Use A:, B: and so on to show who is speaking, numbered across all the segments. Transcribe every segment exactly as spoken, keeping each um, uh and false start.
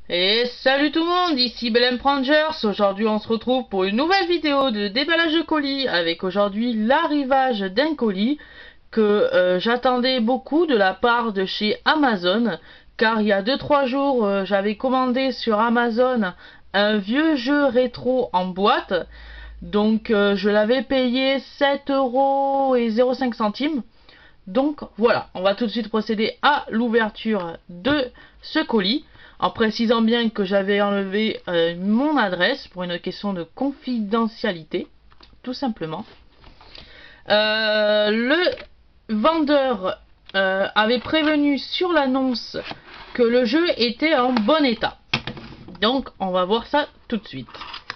A: Et salut tout le monde, ici Belém Rangers. Aujourd'hui on se retrouve pour une nouvelle vidéo de déballage de colis, avec aujourd'hui l'arrivage d'un colis que euh, j'attendais beaucoup de la part de chez Amazon, car il y a deux trois jours euh, j'avais commandé sur Amazon un vieux jeu rétro en boîte. Donc euh, je l'avais payé sept euros et zéro cinq centimes. Donc voilà, on va tout de suite procéder à l'ouverture de ce colis, en précisant bien que j'avais enlevé euh, mon adresse pour une question de confidentialité, tout simplement. Euh, le vendeur euh, avait prévenu sur l'annonce que le jeu était en bon état. Donc on va voir ça tout de suite.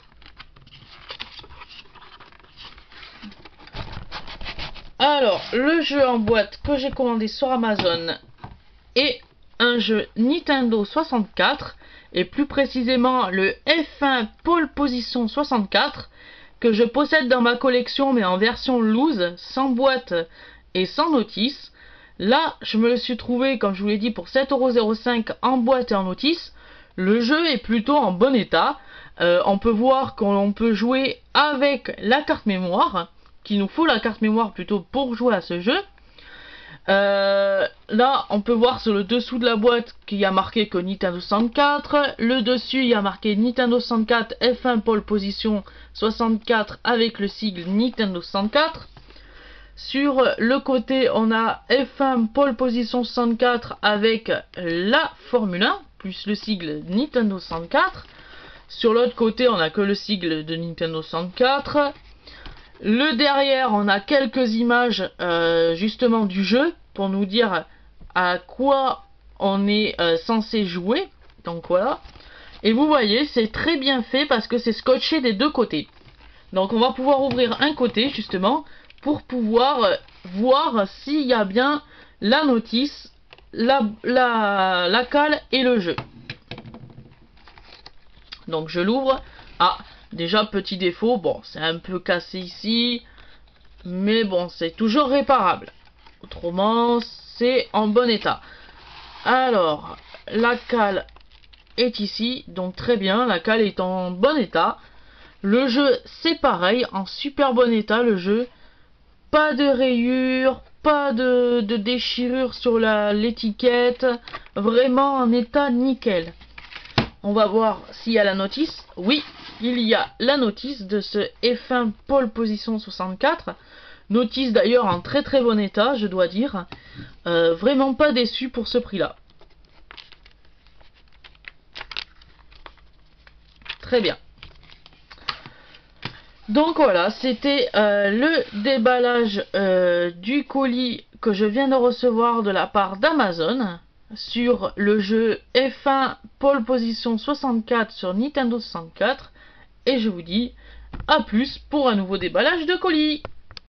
A: Alors, le jeu en boîte que j'ai commandé sur Amazon est un jeu Nintendo soixante-quatre, et plus précisément le F un Pole Position soixante-quatre, que je possède dans ma collection mais en version loose, sans boîte et sans notice. Là, je me le suis trouvé, comme je vous l'ai dit, pour sept euros zéro cinq en boîte et en notice. Le jeu est plutôt en bon état. Euh, on peut voir qu'on peut jouer avec la carte mémoire, qu'il nous faut la carte mémoire plutôt pour jouer à ce jeu. Euh, là, on peut voir sur le dessous de la boîte qu'il y a marqué que Nintendo soixante-quatre. Le dessus, il y a marqué Nintendo soixante-quatre F un Pole Position soixante-quatre avec le sigle Nintendo soixante-quatre. Sur le côté, on a F un Pole Position soixante-quatre avec la Formule un plus le sigle Nintendo soixante-quatre. Sur l'autre côté, on a que le sigle de Nintendo soixante-quatre. Le derrière, on a quelques images euh, justement du jeu pour nous dire à quoi on est euh, censé jouer. Donc voilà. Et vous voyez, c'est très bien fait parce que c'est scotché des deux côtés. Donc on va pouvoir ouvrir un côté justement pour pouvoir euh, voir s'il y a bien la notice, la, la, la cale et le jeu. Donc je l'ouvre. Ah, déjà petit défaut, bon c'est un peu cassé ici, mais bon c'est toujours réparable. Autrement c'est en bon état. Alors la cale est ici, donc très bien, la cale est en bon état. Le jeu c'est pareil, en super bon état le jeu. Pas de rayures, pas de, de déchirure sur l'étiquette, vraiment en état nickel. On va voir s'il y a la notice. Oui, il y a la notice de ce F un Pole Position soixante-quatre. Notice d'ailleurs en très très bon état, je dois dire. Euh, vraiment pas déçu pour ce prix-là. Très bien. Donc voilà, c'était euh, le déballage euh, du colis que je viens de recevoir de la part d'Amazon sur le jeu F un Pole Position soixante-quatre sur Nintendo soixante-quatre, et je vous dis à plus pour un nouveau déballage de colis.